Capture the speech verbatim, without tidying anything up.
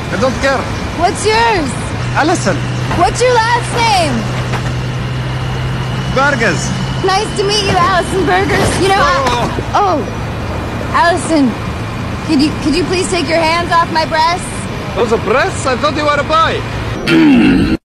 I don't care. What's yours? Allison. What's your last name? Burgers. Nice to meet you, Allison Burgers. You know, oh. I, oh, Allison, could you could you please take your hands off my breasts? Those are breasts? I thought you were a boy.